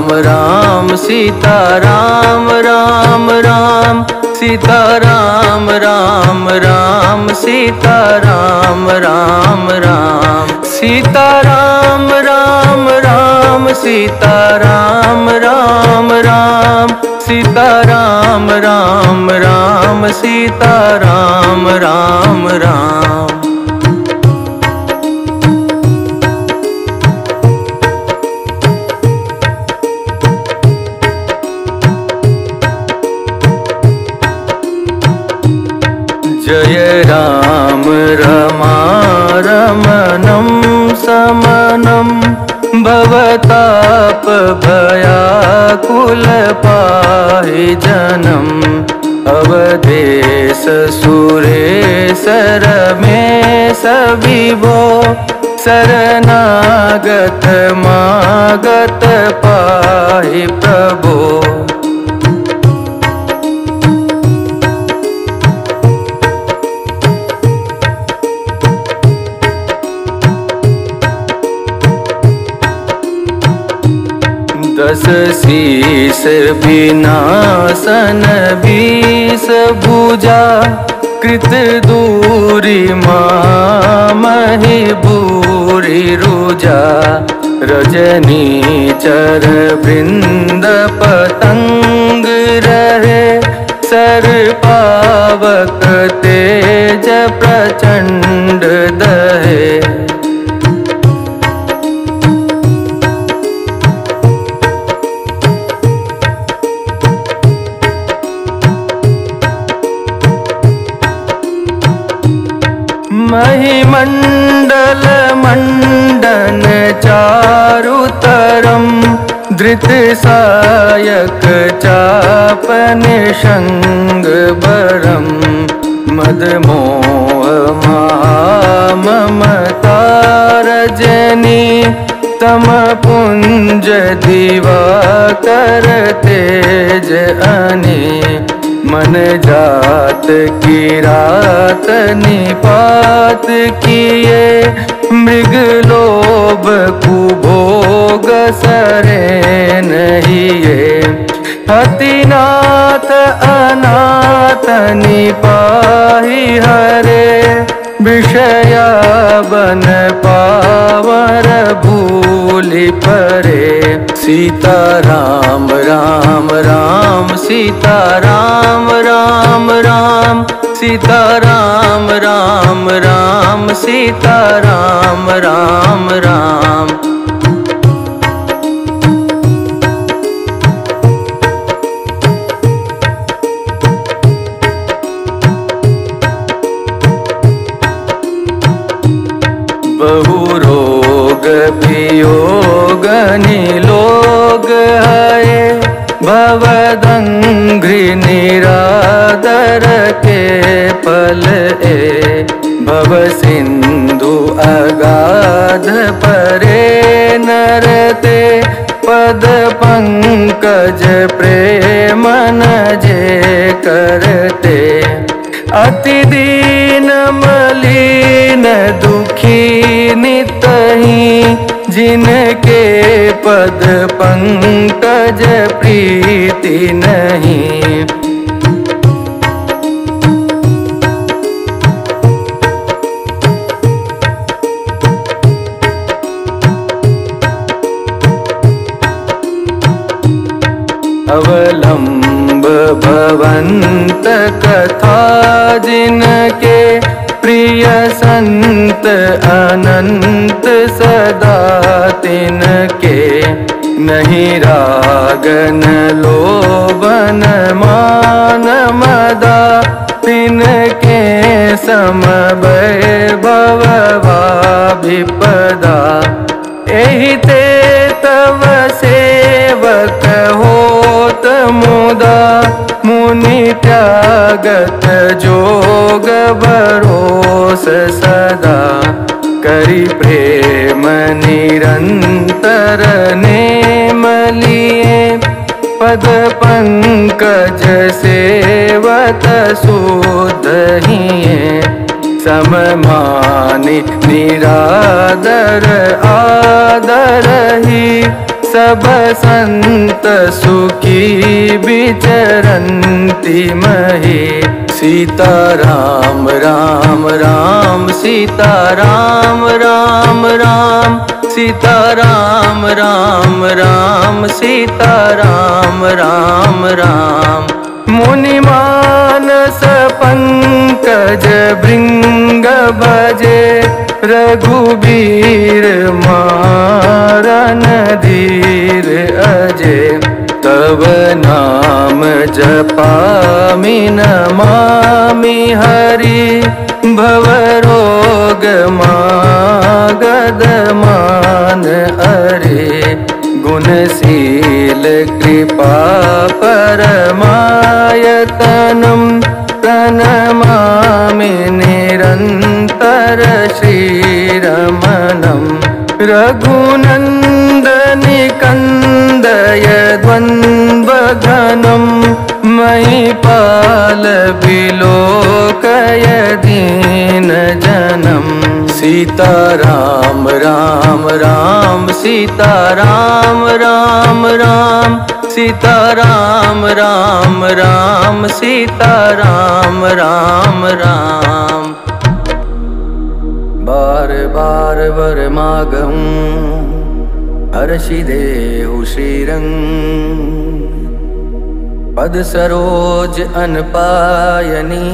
राम सीताराम राम राम सीताराम राम राम सीताराम राम राम सीताराम राम राम सीताराम राम राम सीताराम राम राम सीताराम राम राम। जय राम रमारमणं समनं भवताप भयाकुल पाहि जनम् अवधेश सुरेश रमेश विभो शरणागत मागत पाहि प्रभो। दस शीस विनाशन बीस भुजा कृत दूरी मामहि भूरि रुजा रजनी चर वृंद पतंग रहे सर पावक तेज प्रचंड दहे। महिमंडल मंडन चारुतरम धृत सायक चापन शंग बरम मदमोह ममता रजनी तम पुंज दिवाकर तेज अने मन जात की रात निपात किए मृग लोभ कुभोग सरे नहिए हतिनाथ अनाथ निपाहि हरे विषया बन पावर भूलि परे। सीताराम राम राम सीताराम राम राम सीताराम राम राम सीताराम राम राम। बहु रोग वियोग निलोग है भवदंघ्रि निरादर के पल ए भव सिंधु अगाध परे नरते पद पंकज प्रेमन जे करते अति दीन मलिन दुखी नितहि जिनके पद पंकज प्रीति नहीं। अवलंब भवंत कथा जिनके प्रिय संत अनंत सदा तिनके नहीं रागन लोभन मान मदा तिनके सम वैभव विपदा। एहि ते तव सेवक होत मुदा मुनि त्यागत जोग भरोस सदा करि प्रेम निरंतर नेम लिए पद पंकज सेवत शुद्ध हिये सम मानि निरादर आदर ही सब संत सुखी विचरन्ति महे। सीता राम राम राम सीता राम राम राम सीता राम राम राम सीता राम राम राम। मुनि मानस पंकज भृंग भजे रघुबीर मारन धीर अजय। तब नाम जपामि नमामि हरि भवरोग मागध मान अरे। गुणशील कृपा परमायतनं प्रणमामि निरन्तर श्रीरमणं। रघुनन्दनि कन्दय द्वन्द्वघनं महीपाल विलोकय दीनजनं। सीता राम राम राम सीता राम राम राम सीता राम राम राम सीता राम राम राम। बार बार वर मागहूँ हर्षि देहु श्रीरंग। पद सरोज अनपायनी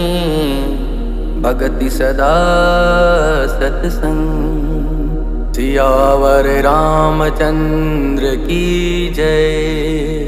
भगति सदा सतसंग। सियावर रामचंद्र की जय।